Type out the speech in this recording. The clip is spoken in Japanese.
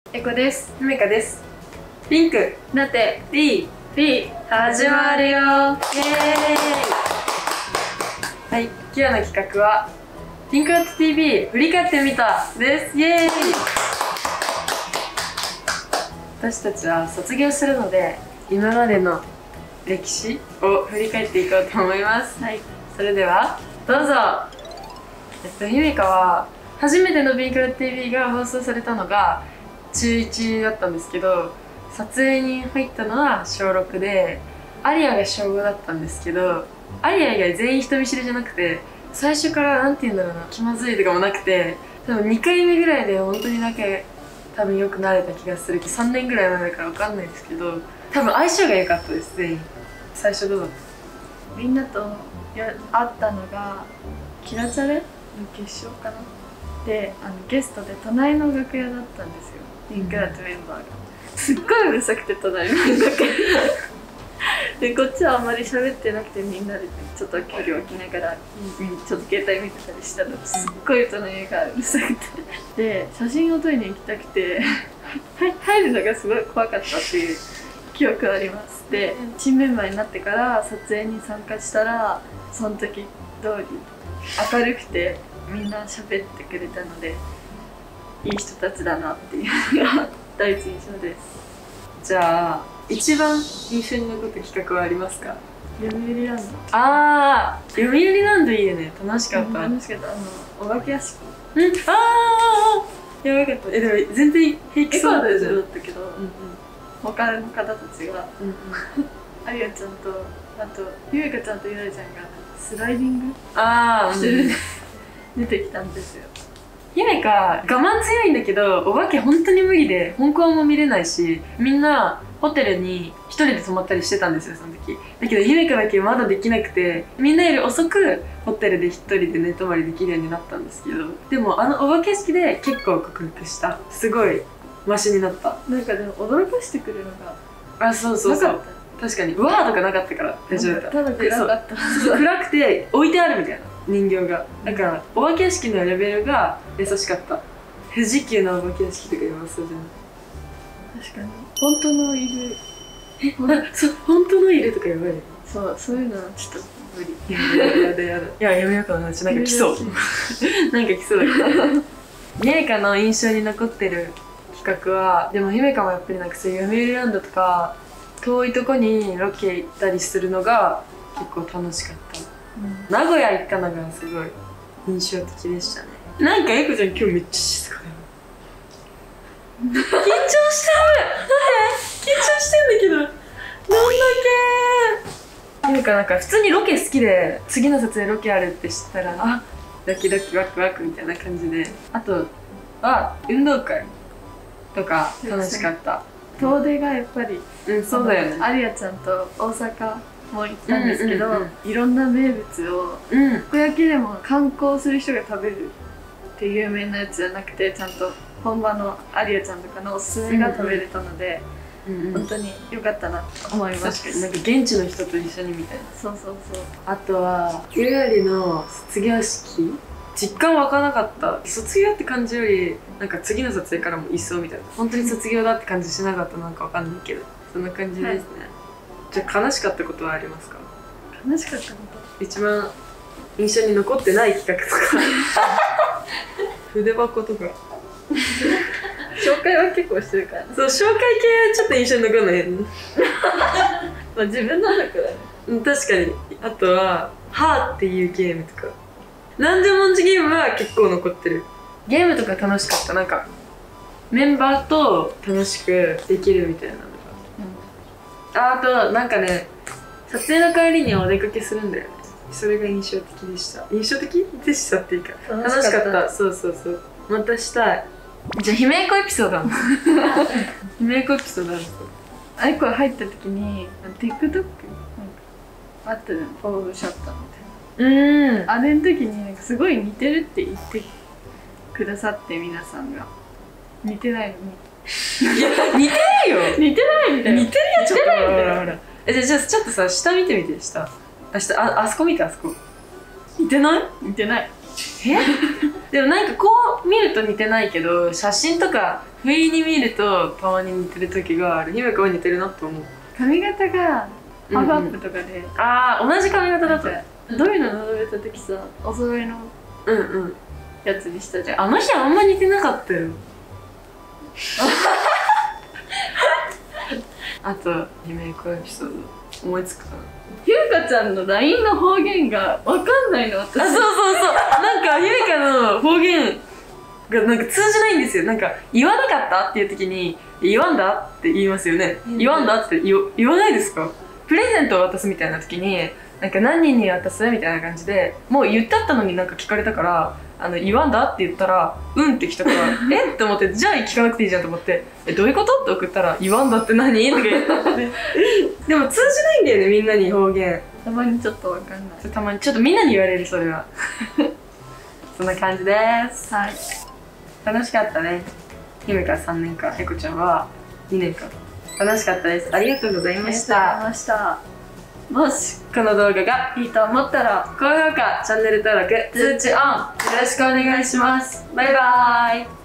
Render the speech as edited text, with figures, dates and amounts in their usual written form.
エコです。 ゆめかです。ピンクなってリ始まるよ。イエーイ。 はい、今日の企画はピンクラット TV 振り返ってみたです。イエーイ。私たちは卒業するので今までの歴史を振り返っていこうと思います。 はい、 それではどうぞ。ゆめかは初めてのピンクラット TV が放送されたのが中1だったんですけど、撮影に入ったのは小6で、アリアが小5だったんですけど、アリア以外全員人見知りじゃなくて、最初からなんて言うんだろうな、気まずいとかもなくて、多分2回目ぐらいで本当に仲多分よくなれた気がするけど、3年ぐらい前だから分かんないですけど、多分相性が良かったです。全員最初どうだった？ みんなと会ったのがキラチャレの決勝かなで、ゲストで隣の楽屋だったんですよ、ピンクラットメンバーが。すっごいうるさくて隣の楽屋で、こっちはあんまり喋ってなくて、みんなでちょっと距離を置きながら、ちょっと携帯見てたりしたの。すっごい隣がうるさくて、で写真を撮りに行きたくて入るのがすごい怖かったっていう記憶があります。で、新メンバーになってから撮影に参加したら、その時通り明るくてみんな喋ってくれたので、いい人たちだなっていうのが第一印象です。 じゃあ一番印象に残った企画はありますか？ 読売ランド。 ああ、読売ランドいいよね。楽しかった。 楽しかった。お化け屋敷。 ああ、やばかった。でも全然平気そうだったじゃん。 だったけど、他の方たちが、ありあちゃんと、あとゆいかちゃんとゆらちゃんがスライディングしてる出てきたんですよ。 ゆめか我慢強いんだけど、お化け本当に無理で本校も見れないし、みんなホテルに一人で泊まったりしてたんですよ、その時。だけどゆめかだけまだできなくて、みんなより遅くホテルで一人で寝泊まりできるようになったんですけど、でもお化け屋敷で結構克服した。すごいマシになった。 なんかでも驚かしてくるのがそうそうそう、確かにうわーとかなかったから大丈夫だった。 ただ暗かった。 暗くて置いてあるみたいな人形が。だからお化け屋敷のレベルが優しかった。富士急のお化け屋敷とかやばそうじゃない？ 確かに本当のいる。 本当のいるとかやばい。 そういうのはちょっと無理。 やだ。いや、やめようかな。なんか来そうなんか来そうだけどゆめかの印象に残ってる企画は、でもゆめかもやっぱりなんかそういう読売ランドとか遠いとこにロケ行ったりするのが結構楽しかった。名古屋行ったのがすごい印象的でしたね。なんかエコちゃん今日めっちゃ静かだよ。緊張してる。緊張してんだけど、なんだっけ。なんか普通にロケ好きで、次の撮影ロケあるって知ったら、あ、ドキドキワクワクみたいな感じで。あとは運動会とか楽しかった。 遠出がやっぱり、 そうだよね。 ありあちゃんと大阪も行ったんですけど、いろんな名物を、たこ焼きでも観光する人が食べるっていう有名なやつじゃなくて、ちゃんと本場のありあちゃんとかのおすすめが食べれたので、本当に良かったなと思います。 確かになんか現地の人と一緒にみたいな。 そう。 あとはゆらりの卒業式、実感湧かなかった。卒業って感じよりなんか次の撮影からもいそうみたいな、本当に卒業だって感じしなかった。なんかわかんないけどそんな感じですね。じゃあ悲しかったことはありますか？ 悲しかったこと、 一番印象に残ってない企画とか筆箱とか紹介は結構してるから、 そう、紹介系ちょっと印象に残んないよねまあ自分の中だね。 確かに。あとは「はー」っていうゲームとか、なんでもんじゲームは結構残ってる。ゲームとか楽しかった。なんかメンバーと楽しくできるみたいなのが、あとなんかね、撮影の帰りにお出かけするんだよね。それが印象的でした。印象的でしたっていうか楽しかった。そう。またしたい。じゃあ姫子エピソードあるの姫子エピソードあるの。 あいこが入った時に TikTok あったじゃん、フォームシャッターみたいな。あれの時になんかすごい似てるって言ってくださって、皆さんが似てないのにいや似てるよ似てないみたいな。 似てるよ、ちょっとほら。じゃあちょっとさ、下見てみて。下あそこ見て、あそこ似てない？ 似てない。 でもなんかこう見ると似てないけど、写真とか不意に見るとたまに似てる時がある。ひめかは似てるなって思う。 髪型がハーフアップとかで、 ああ、同じ髪型だった。 どういうの並べた時さ、お揃いのやつにしたじゃん。 あの日あんま似てなかったよ。あとリメイクエピソード思いつくかな。 ひめかちゃんの LINE の方言がわかんないの、私。 あ、そうそうそう、なんかひめかの方言がなんか通じないんですよ。なんか言わなかったっていう時に言わんだって言いますよね。言わんだって言わないですか？プレゼントを渡すみたいな時になんか何人に渡すみたいな感じで、もう言ってあったのになんか聞かれたから、言わんだって言ったらうんって来たからえって思って、じゃあ聞かなくていいじゃんと思って、どういうことって送ったら言わんだって何とか言ったででも通じないんだよね、みんなに方言。 たまにちょっとわかんない。 たまにちょっとみんなに言われる、それはそんな感じです。 はい、 楽しかったね。ひめか3年間、へこちゃんは2年間。楽しかったです。ありがとうございました。 ありがとうございました。もしこの動画がいいと思ったら高評価、チャンネル登録、通知オンよろしくお願いします。バイバーイ。